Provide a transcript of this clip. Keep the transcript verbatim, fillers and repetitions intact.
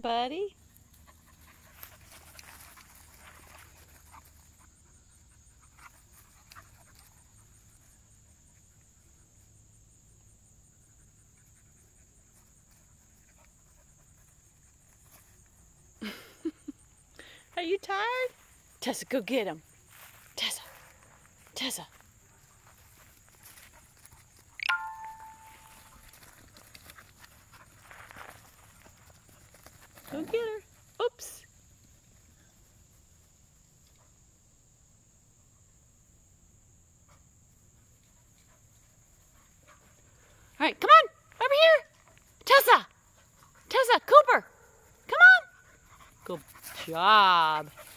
buddy. Are you tired? Tessa, go get him. Tessa. Tessa. Go get her. Oops. All right, come on. Over here. Tessa. Tessa, Cooper. Come on. Good job.